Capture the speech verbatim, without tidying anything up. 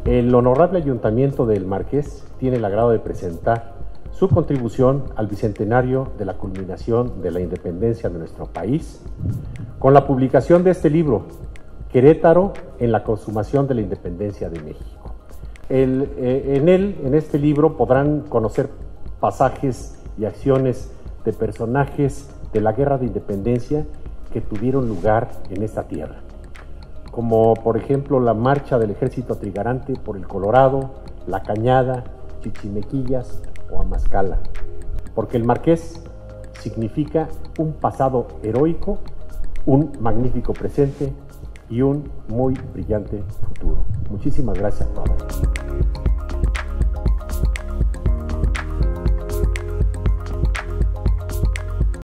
El Honorable Ayuntamiento del Marqués tiene el agrado de presentar su contribución al bicentenario de la culminación de la independencia de nuestro país, con la publicación de este libro, Querétaro en la consumación de la independencia de México. El, eh, en él, en este libro, podrán conocer pasajes y acciones de personajes de la Guerra de Independencia que tuvieron lugar en esta tierra, como por ejemplo la marcha del Ejército Trigarante por el Colorado, La Cañada, Chichimequillas o Amazcala, porque el Marqués significa un pasado heroico, un magnífico presente y un muy brillante futuro. Muchísimas gracias a todos.